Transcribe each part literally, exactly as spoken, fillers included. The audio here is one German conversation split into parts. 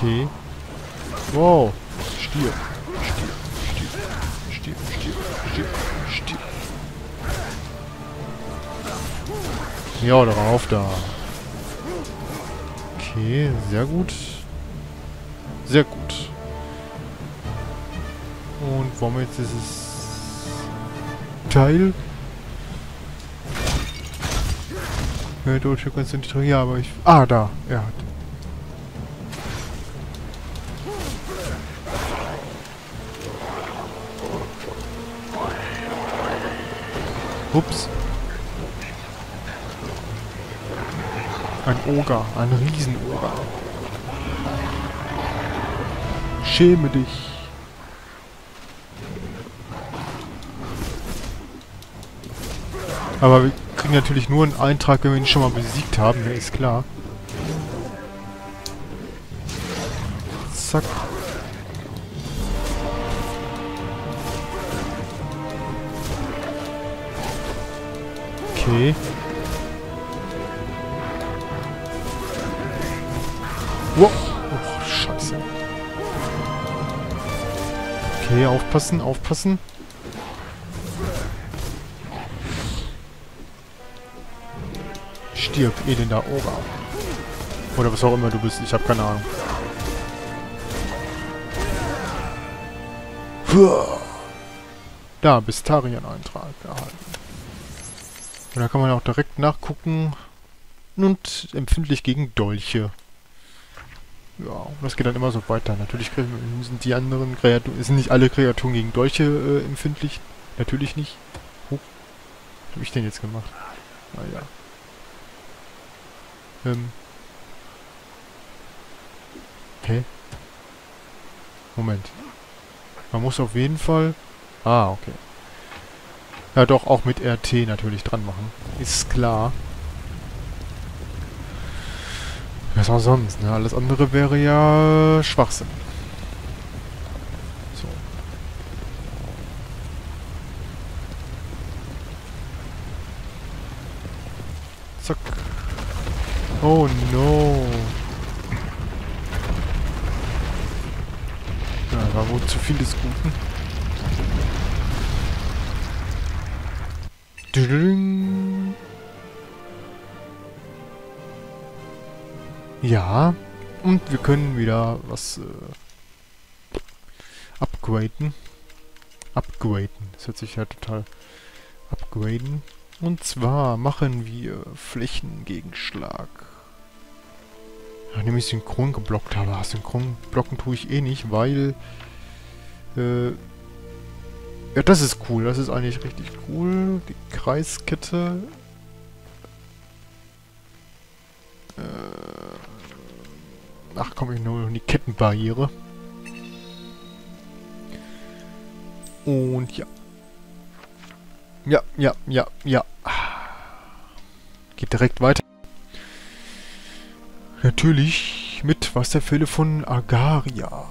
Okay. Wow. Stirb. Stirb. Stirb. Stirb. Stirb. Stirb. Ja, darauf da. Okay, sehr gut. Sehr gut. Und wollen wir jetzt dieses Teil? Ja, durch konzentrieren. Ja, aber ich... Ah, da. Er hat. Ups. Ein Oger. Ein Riesenoger. Schäme dich. Aber wir kriegen natürlich nur einen Eintrag, wenn wir ihn schon mal besiegt haben. Der ist klar. Zack. Okay. Wow. Oh, scheiße. Okay, aufpassen, aufpassen. Stirb, elender Oger. Oder was auch immer du bist, ich habe keine Ahnung. Da, Bistarien-Eintrag erhalten. Und da kann man auch direkt nachgucken. Und empfindlich gegen Dolche. Ja, und das geht dann immer so weiter. Natürlich sind die anderen Kreaturen, sind nicht alle Kreaturen gegen Dolche äh, empfindlich. Natürlich nicht. Oh, was habe ich denn jetzt gemacht? Naja. Ähm. Okay. Moment. Man muss auf jeden Fall... Ah, okay. Ja doch, auch mit R T natürlich dran machen. Ist klar. Was auch sonst, ne? Alles andere wäre ja Schwachsinn. So. Zack. Oh no. Ja, war wohl zu viel des Guten. Ding. Ja, und wir können wieder was äh, upgraden. Upgraden, das hört sich ja total upgraden. Und zwar machen wir Flächengegenschlag. Ja, nämlich synchron geblockt habe. Synchron blocken tue ich eh nicht, weil... Äh, ja, das ist cool. Das ist eigentlich richtig cool. Die Kreiskette... Ach komm, ich nur die Kettenbarriere. Und ja. Ja, ja, ja, ja. Geht direkt weiter. Natürlich mit Wasserfälle von Agaria.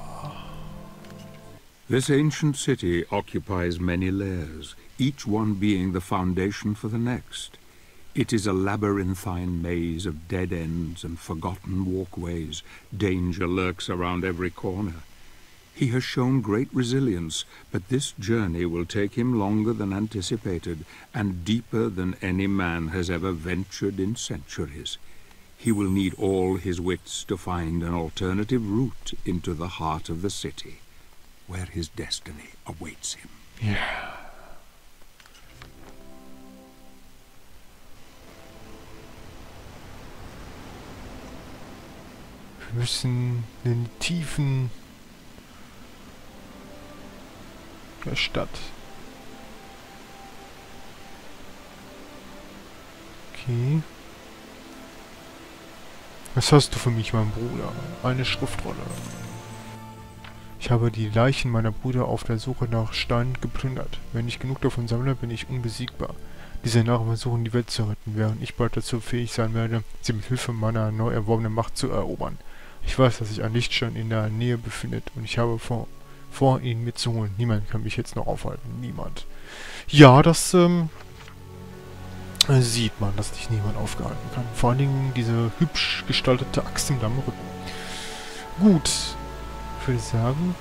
This ancient city occupies many layers, each one being the foundation for the next. It is a labyrinthine maze of dead ends and forgotten walkways. Danger lurks around every corner. He has shown great resilience, but this journey will take him longer than anticipated, and deeper than any man has ever ventured in centuries. He will need all his wits to find an alternative route into the heart of the city, where his destiny awaits him. Yeah. Wir müssen in die Tiefen der Stadt. Okay. Was hast du für mich, mein Bruder? Eine Schriftrolle. Ich habe die Leichen meiner Brüder auf der Suche nach Steinen geplündert. Wenn ich genug davon sammle, bin ich unbesiegbar. Diese Narren versuchen, die Welt zu retten, während ich bald dazu fähig sein werde, sie mit Hilfe meiner neu erworbenen Macht zu erobern. Ich weiß, dass sich ein Lichtstein in der Nähe befindet und ich habe vor, vor ihn mitzuholen. Niemand kann mich jetzt noch aufhalten. Niemand. Ja, das ähm, sieht man, dass dich niemand aufgehalten kann. Vor allen Dingen diese hübsch gestaltete Axt im Rücken. Gut. Ich würde sagen...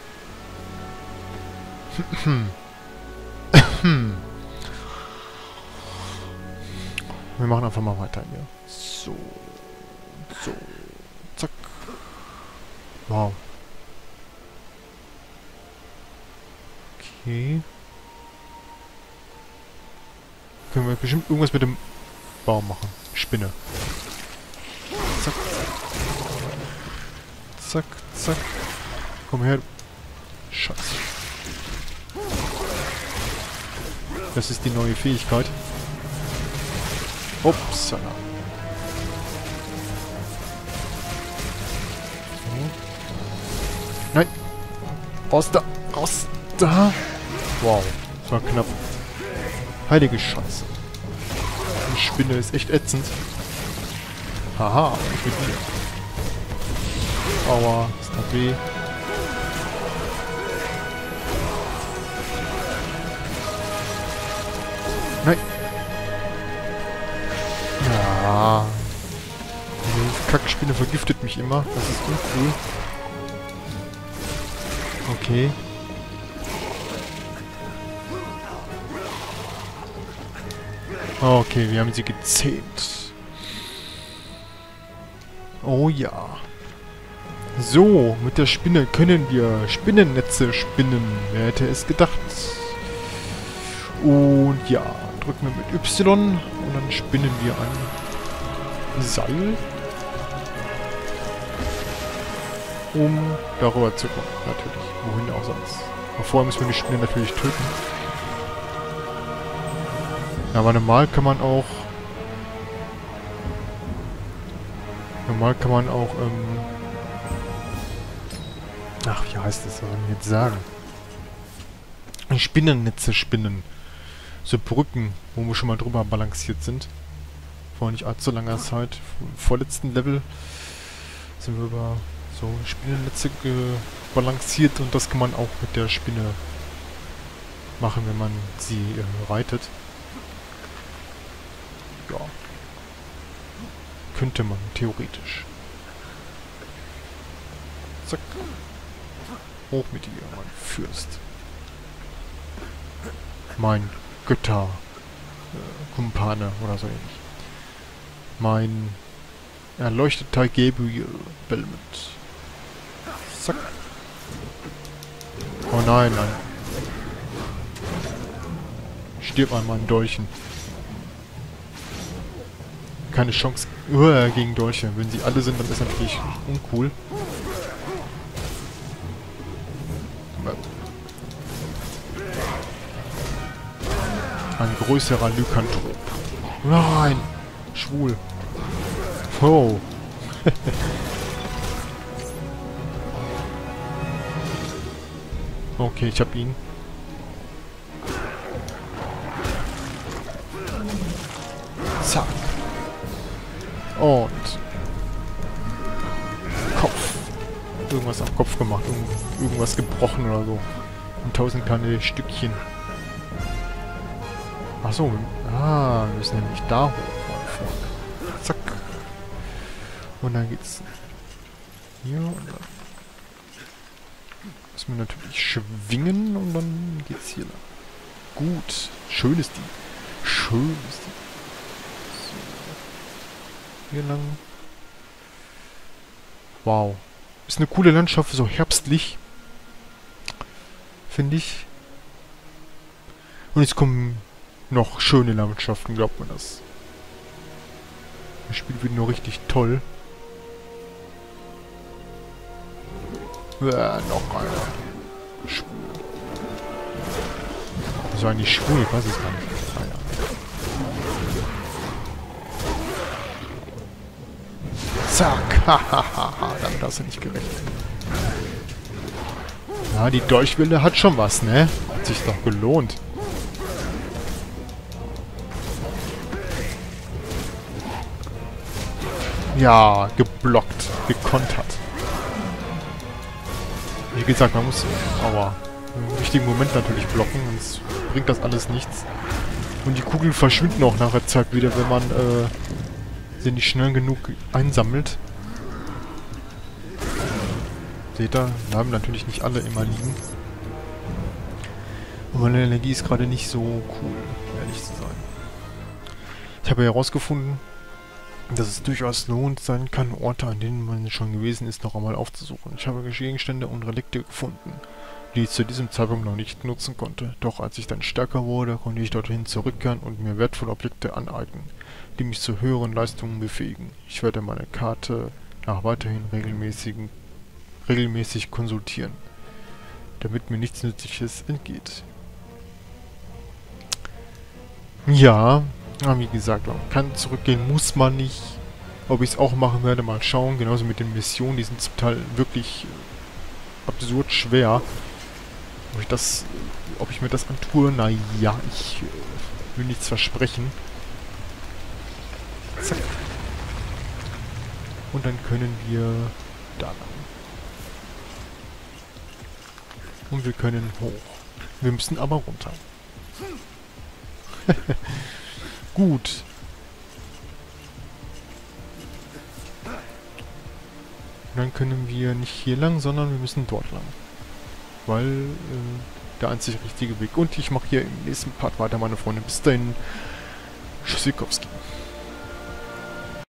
Wir machen einfach mal weiter hier. So. So. Zack. Wow. Okay. Können wir bestimmt irgendwas mit dem Baum machen. Spinne. Zack. Zack, zack. Komm her. Scheiße. Das ist die neue Fähigkeit. Upsala. So. Nein. Raus da. Raus da. Wow. Das war knapp. Heilige Scheiße. Die Spinne ist echt ätzend. Haha. Ich bin hier. Aua. Das tat weh. Nein. Ja. Die Kackspinne vergiftet mich immer. Das ist uncool. Okay. Okay, wir haben sie gezähmt. Oh ja. So, mit der Spinne können wir Spinnennetze spinnen. Wer hätte es gedacht? Und ja, drücken wir mit Y und dann spinnen wir ein Seil, um darüber zu kommen. Natürlich, wohin auch sonst. Aber vorher müssen wir die Spinne natürlich töten. Ja, aber normal kann man auch... Normal kann man auch, ähm... Ach, wie heißt das? Was soll ich jetzt sagen? Spinnennetze spinnen. So Brücken, wo wir schon mal drüber balanciert sind. Vor nicht allzu langer Zeit. Im vorletzten Level sind wir über so Spinnennetze balanciert und das kann man auch mit der Spinne machen, wenn man sie äh, reitet. Ja. Könnte man, theoretisch. Zack. Hoch mit dir, mein Fürst. Mein Götter. Äh, Kumpane oder so ähnlich. Mein erleuchteter Gabriel Belmont. Zack. Oh nein, nein. Stirb an meinen Dolchen. Keine Chance uh, gegen Dolche. Wenn sie alle sind, dann ist natürlich uncool. Ein größerer Lykantrop. Nein! Schwul. Oh. Okay, ich hab ihn. Zack. Und Kopf. Irgendwas am Kopf gemacht. Irgend irgendwas gebrochen oder so. Und tausend kleine Stückchen. Achso. Ah, wir müssen nämlich da hoch. Zack. Und dann geht's hier und dann müssen wir natürlich schwingen und dann geht's hier lang. Gut. Schön ist die. Schön ist die. Hier lang. Wow. Ist eine coole Landschaft, so herbstlich. Finde ich. Und jetzt kommen noch schöne Landschaften, glaubt man das. Das Spiel wird nur richtig toll. Ja, noch einer. Schwul. So eigentlich schwul, ich weiß es gar nicht. Ah, ja. Zack, hahaha, damit hast du nicht gerechnet. Ja, die Dolchwelle hat schon was, ne? Hat sich doch gelohnt. Ja, geblockt, gekontert. Wie gesagt, man muss aber im richtigen Moment natürlich blocken, sonst bringt das alles nichts. Und die Kugeln verschwinden auch nach der Zeit wieder, wenn man äh, sie nicht schnell genug einsammelt. Seht ihr, bleiben natürlich nicht alle immer liegen. Und meine Energie ist gerade nicht so cool, ehrlich zu sein. Ich habe herausgefunden, dass es durchaus lohnt sein kann, Orte, an denen man schon gewesen ist, noch einmal aufzusuchen. Ich habe Gegenstände und Relikte gefunden, die ich zu diesem Zeitpunkt noch nicht nutzen konnte. Doch als ich dann stärker wurde, konnte ich dorthin zurückkehren und mir wertvolle Objekte aneignen, die mich zu höheren Leistungen befähigen. Ich werde meine Karte nach weiterhin regelmäßigen, regelmäßig konsultieren, damit mir nichts Nützliches entgeht. Ja, aber wie gesagt, man kann zurückgehen, muss man nicht. Ob ich es auch machen werde, mal schauen. Genauso mit den Missionen, die sind zum Teil wirklich absurd schwer. Ob ich das, ob ich mir das antue, naja, ich äh, will nichts versprechen. Zack. Und dann können wir da lang. Und wir können hoch. Wir müssen aber runter. Gut. Und dann können wir nicht hier lang, sondern wir müssen dort lang. Weil äh, der einzig richtige Weg. Und ich mache hier im nächsten Part weiter, meine Freunde. Bis dahin. Tschüssikowski.